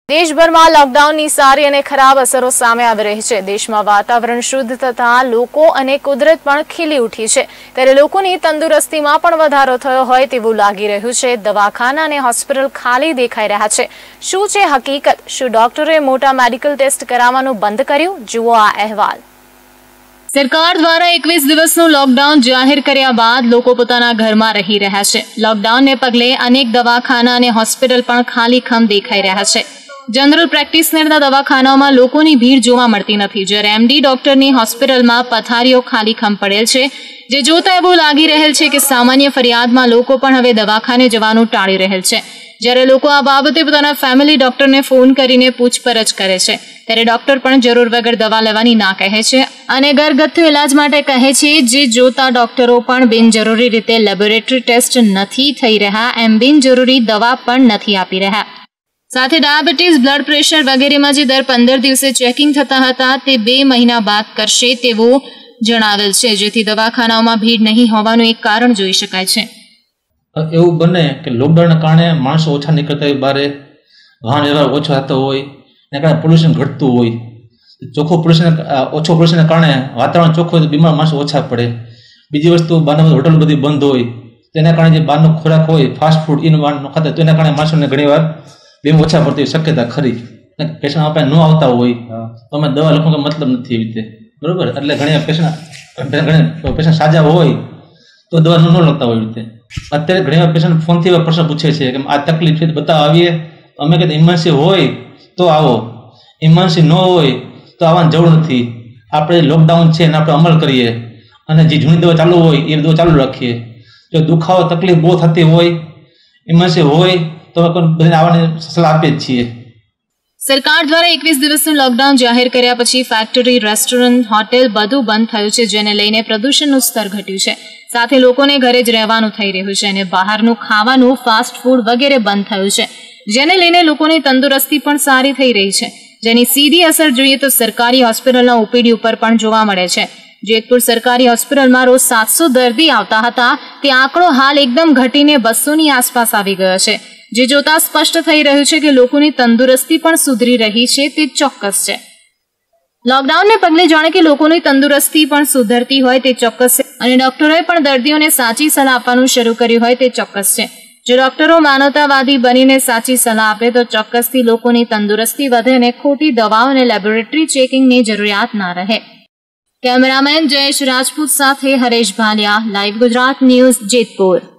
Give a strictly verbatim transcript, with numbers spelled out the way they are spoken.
દેશભરમાં લોકડાઉનની સારી અને ખરાબ અસરો સામે આવી રહી છે। દેશમાં વાતાવરણ શુદ્ધ થતા લોકો અને કુદરત પણ ખીલી ઉઠી છે, ત્યારે લોકોની તંદુરસ્તીમાં પણ વધારો થયો હોય તેવું લાગી રહ્યું છે। દવાખાના અને હોસ્પિટલ ખાલી દેખાઈ રહ્યા છે। શું છે હકીકત? શું ડોક્ટરે મોટા મેડિકલ ટેસ્ટ કરાવવાનું બંધ કર્યું? જુઓ આ અહેવાલ। સરકાર દ્વારા એકવીસ દિવસનું લોકડાઉન જાહેર કર્યા બાદ લોકો પોતાના ઘરમાં રહી રહ્યા છે। લોકડાઉનને પગલે અનેક દવાખાના અને હોસ્પિટલ પણ ખાલીખમ દેખાઈ રહ્યા છે। જનરલ પ્રેક્ટિશનરના દવાખાનાઓમાં લોકોની ભીડ જોવા મળતી નથી, જ્યારે એમડી ડોક્ટરની હોસ્પિટલમાં પથારીઓ ખાલીખમ પડેલ છે, જે જોતા એવું લાગી રહેલ છે કે સામાન્ય ફરિયાદમાં લોકો પણ હવે દવાખાને જવાનું ટાળી રહેલ છે। જ્યારે લોકો આ બાબતે પોતાના ફેમિલી ડોક્ટરને ફોન કરીને પૂછપરછ કરે છે, ત્યારે ડોક્ટર પણ જરૂર વગર દવા લેવાની ના કહે છે અને ઘરગથ્થુ ઇલાજ માટે કહે છે, જે જોતા ડોક્ટરો પણ બિનજરૂરી રીતે લેબોરેટરી ટેસ્ટ નથી થઈ રહ્યા, એમ બિનજરૂરી દવા પણ નથી આપી રહ્યા। સાથે ડાયાબિટીસ, બ્લડ પ્રેશર વગેરેમાં જે દર પંદર દિવસે ચેકિંગ થતા હતા તે બે મહિના બાદ કરશે તેવું જણાવેલ છે, જેથી દવાખાનાઓમાં ભીડ નહીં હોવાનું એક કારણ જોઈ શકાય છે। એવું બને કે લોકડાઉનના કારણે માણસો ઓછા નીકળતા હોય, બારે વાહન વ્યવહાર ઓછો થતો હોય, એના કારણે પોલ્યુશન ઘટતું હોય, ચોખ્ખું પોલ્યુશન ઓછો પોલ્યુશનના કારણે વાતાવરણ ચોખ્ખું હોય તો બીમાર માણસો ઓછા પડે। બીજી વસ્તુ, બહારના હોટલ બધી બંધ હોય, તેના કારણે જે બહારનો ખોરાક હોય, ફાસ્ટ ફૂડ એનું બહારનું ખાતા, તો એના કારણે માણસોને ઘણી વાર બેમ ઓછા પડતી શક્યતા ખરી। પેશન્ટ આપણે ન આવતા હોય તો અમે દવા લખવાનો મતલબ નથી એવી રીતે, બરોબર? એટલે ઘણી પેશન્ટ ઘણી પેશન્ટ સાજા હોય તો દવા ન લખતા હોય રીતે। અત્યારે ઘણી વાર પેશન્ટ ફોનથી એવા પ્રશ્ન પૂછે છે કે આ તકલીફ છે, બતાવવા આવીએ? અમે કહીએ ઇમરજન્સી હોય તો આવો, ઇમરજન્સી ન હોય તો આવવાની જરૂર નથી। આપણે લોકડાઉન છે એને આપણે અમલ કરીએ અને જે જૂની દવા ચાલુ હોય એ દવા ચાલુ રાખીએ। જો દુખાવો તકલીફ બહુ થતી હોય, ઇમરજન્સી હોય તો બધાને આવવાની સલાહ આપીએ જ છીએ। સરકાર દ્વારા એકવીસ દિવસનું લોકડાઉન જાહેર કર્યા પછી ફેક્ટરી, રેસ્ટોરન્ટ, હોટેલ બધું બંધ થયું છે, જેને લઈને પ્રદૂષણનું સ્તર ઘટ્યું છે। સાથે લોકોને ઘરે જ રહેવાનું થઈ રહ્યું છે અને બહારનું ખાવાનું, ફાસ્ટ ફૂડ વગેરે બંધ થયું છે, જેને લઈને લોકોની તંદુરસ્તી પણ સારી થઈ રહી છે, જેની સીધી અસર જોઈએ તો સરકારી હોસ્પિટલના ઓપીડી ઉપર પણ જોવા મળે છે। જેતપુર સરકારી હોસ્પિટલમાં રોજ સાતસો દર્દી આવતા હતા, તે આંકડો હાલ એકદમ ઘટીને બસોની આસપાસ આવી ગયો છે, જે જોતા સ્પષ્ટ થઈ રહ્યું છે કે લોકોની તંદુરસ્તી પણ સુધરી રહી છે તે ચોક્કસ છે। લોકડાઉનને પગલે જાણે કે લોકોની તંદુરસ્તી પણ સુધરતી હોય તે ચોક્કસ છે અને ડોક્ટરોએ પણ દર્દીઓને સાચી સલાહ આપવાનું શરૂ કર્યું હોય તે ચોક્કસ છે। જો ડોક્ટરો માનવતાવાદી બનીને સાચી સલાહ આપે તો ચોક્કસથી લોકોની તંદુરસ્તી વધે અને ખોટી દવાઓ અને લેબોરેટરી ચેકિંગની જરૂરિયાત ના રહે। કેમેરામેન જયેશ રાજપૂત સાથે હરેશ ભાલિયા, લાઈવ ગુજરાત ન્યૂઝ, જેતપુર।